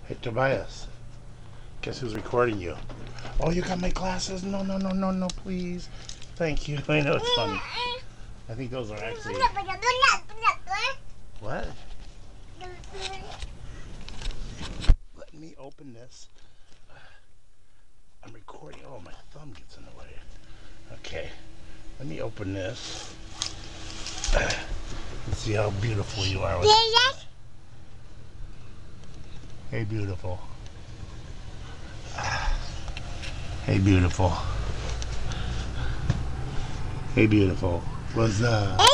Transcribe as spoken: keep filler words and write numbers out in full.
Hey, Tobias. Guess who's recording you? Oh, you got my glasses? No, no, no, no, no, please. Thank you. I know it's funny. I think those are actually... What? Let me open this. I'm recording. Oh, my thumb gets in the way. Okay. Let me open this. Let's see how beautiful you are with it. Hey, beautiful. Hey, beautiful. Hey, beautiful. What's up?